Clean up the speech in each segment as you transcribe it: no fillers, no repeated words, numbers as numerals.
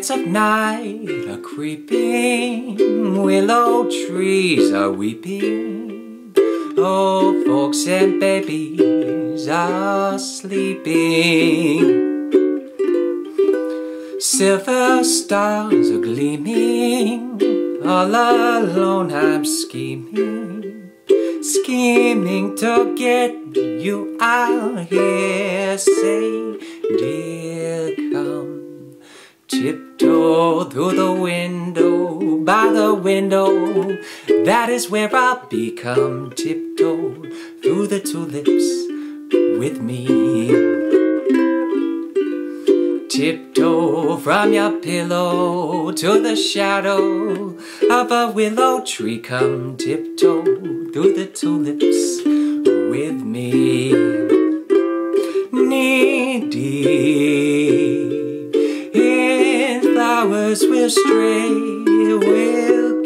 deads of night are creeping, willow trees are weeping, old folks and babies are sleeping. Silver stars are gleaming, all alone I'm scheming, scheming to get you out here. Say, dear, come tiptoe through the window, by the window, that is where I'll be. Come tiptoe through the tulips with me. Tiptoe from your pillow to the shadow of a willow tree. Come tiptoe through the tulips with me. Knee deep in flowers we'll stray, we'll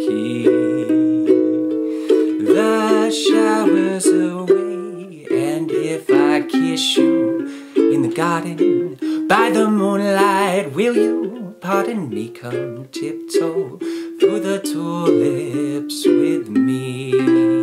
keep the showers away. And if I kiss you in the garden by the moonlight, will you pardon me? Come tiptoe through the tulips with me.